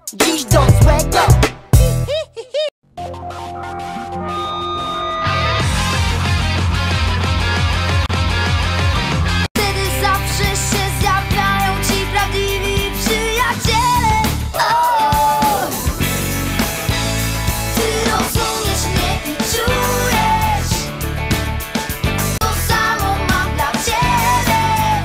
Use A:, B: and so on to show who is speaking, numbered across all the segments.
A: dziś do złego. Wtedy zawsze się zjawiają ci prawdziwi przyjaciele. Ty rozumiesz mnie i czujesz, to samo mam dla ciebie.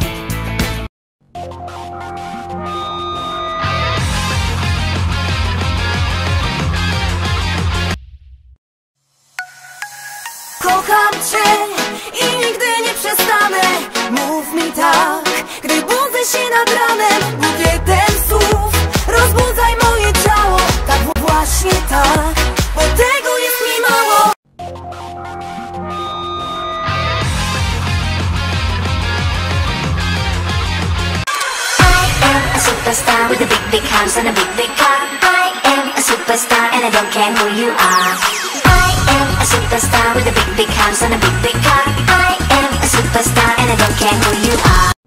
A: Kocham cię i nigdy nie przestanę. Mów mi tak, gdy budzę się nad ranem. Mówię ten słów, rozbudzaj moje ciało. Tak właśnie tak, bo tego jest mi mało.
B: I am a superstar with a big house and a big car. I am a superstar and I don't care who you are. I am a superstar with a big house and a big car. I am a superstar and I don't care who you are.